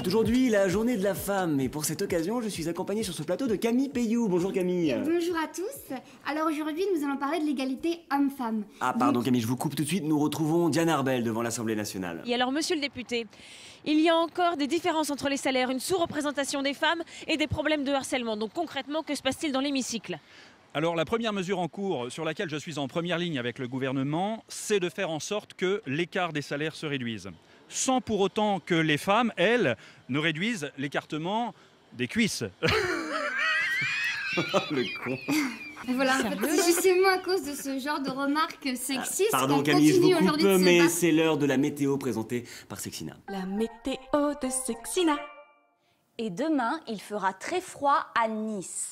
C'est aujourd'hui la journée de la femme et pour cette occasion, je suis accompagné sur ce plateau de Camille Payou. Bonjour Camille. Bonjour à tous. Alors aujourd'hui, nous allons parler de l'égalité homme-femme. Ah pardon Camille, je vous coupe tout de suite. Nous retrouvons Diane Arbel devant l'Assemblée nationale. Et alors, monsieur le député, il y a encore des différences entre les salaires, une sous-représentation des femmes et des problèmes de harcèlement. Donc concrètement, que se passe-t-il dans l'hémicycle ? Alors la première mesure en cours sur laquelle je suis en première ligne avec le gouvernement, c'est de faire en sorte que l'écart des salaires se réduise. Sans pour autant que les femmes, elles, ne réduisent l'écartement des cuisses. Le con. Et voilà, en fait, c'est justement à cause de ce genre de remarques sexistes Pardon qu'on Camille, je continue vous coupe, aujourd'hui de se mais battre. c'est l'heure de la météo présentée par Sexina. La météo de Sexina. Et demain, il fera très froid à Nice.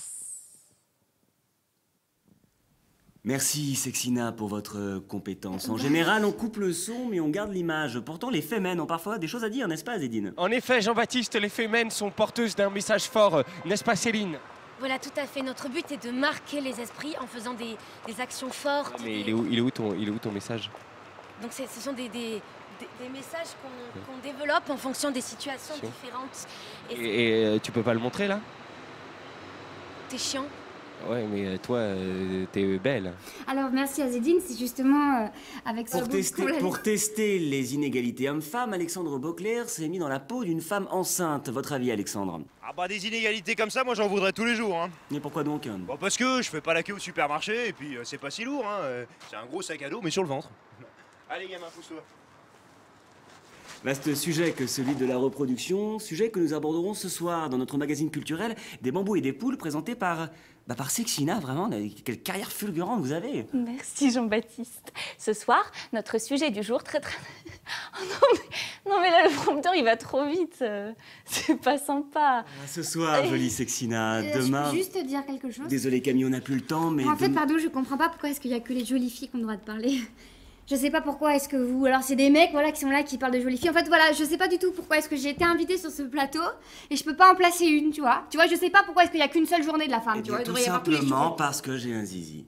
Merci Sexina pour votre compétence. En général, on coupe le son mais on garde l'image. Pourtant, les femmes ont parfois des choses à dire, n'est-ce pas Zédine? En effet, Jean-Baptiste, les femmes sont porteuses d'un message fort, n'est-ce pas Céline? Voilà, tout à fait. Notre but est de marquer les esprits en faisant des actions fortes. Mais il est où ton message? Donc ce sont des messages qu'on développe en fonction des situations différentes. Et tu peux pas le montrer là? T'es chiant. Ouais, mais toi, t'es belle. Alors merci à Zédine, c'est justement avec ce Pour tester les inégalités hommes-femmes, Alexandre Beauclerc s'est mis dans la peau d'une femme enceinte. Votre avis Alexandre? Ah bah des inégalités comme ça, moi j'en voudrais tous les jours. Hein. Mais pourquoi donc? Bon parce que je fais pas la queue au supermarché et puis c'est pas si lourd. Hein. C'est un gros sac à dos mais sur le ventre. Allez gamin, pousse-toi. Vaste sujet que celui de la reproduction, sujet que nous aborderons ce soir dans notre magazine culturel Des bambous et des poules présenté par Sexina. Vraiment, quelle carrière fulgurante vous avez. Merci Jean-Baptiste. Ce soir, notre sujet du jour très... Oh non mais là le prompteur il va trop vite. C'est pas sympa. Ce soir, jolie Sexina. Demain... Je peux juste te dire quelque chose? Désolé Camille, on n'a plus le temps, mais... En fait, pardon, je comprends pas pourquoi est-ce qu'il y a que les jolies filles qu'on doit te parler. Je sais pas pourquoi est-ce que vous... Alors c'est des mecs voilà, qui sont là, qui parlent de jolies filles. En fait voilà, je sais pas du tout pourquoi est-ce que j'ai été invitée sur ce plateau et je peux pas en placer une, tu vois. Tu vois, je sais pas pourquoi est-ce qu'il y a qu'une seule journée de la femme, tu vois. Il tout devrait y avoir tous les simplement jours. parce que j'ai un zizi.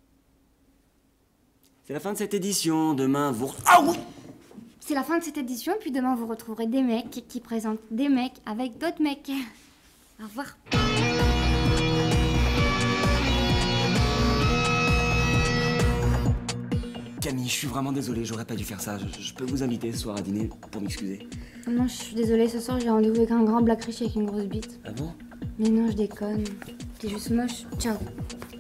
C'est la fin de cette édition. Demain, vous... Ah oui! C'est la fin de cette édition, puis demain vous retrouverez des mecs qui présentent des mecs avec d'autres mecs. Au revoir. Camille, je suis vraiment désolé, j'aurais pas dû faire ça. Je peux vous inviter ce soir à dîner pour m'excuser. Non, je suis désolée, ce soir j'ai rendez-vous avec un grand black riche avec une grosse bite. Ah bon? Mais non, je déconne. T'es juste moche. Ciao.